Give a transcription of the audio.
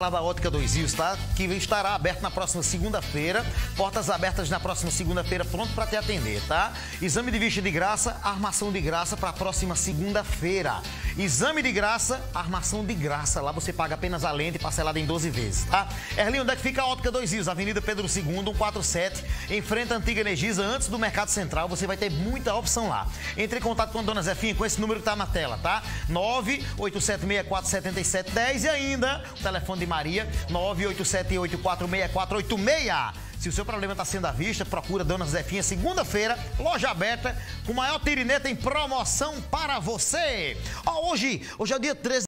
Lá da Ótica Dois Rios, tá? Que estará aberto na próxima segunda-feira. Portas abertas na próxima segunda-feira, pronto para te atender, tá? Exame de vista de graça, armação de graça para a próxima segunda-feira. Exame de graça, armação de graça. Lá você paga apenas a lente parcelada em 12 vezes, tá? Erlinho, onde é que fica a Ótica Dois Rios? Avenida Pedro II, 147, em frente à Antiga Energisa, antes do Mercado Central. Você vai ter muita opção lá. Entre em contato com a Dona Zefinha com esse número que tá na tela, tá? 987647710 e ainda o telefone de Maria, 987846486. Se o seu problema está sendo à vista, procura Dona Zefinha, segunda-feira, loja aberta, com o maior tirineta em promoção para você. Ó, hoje é o dia 13.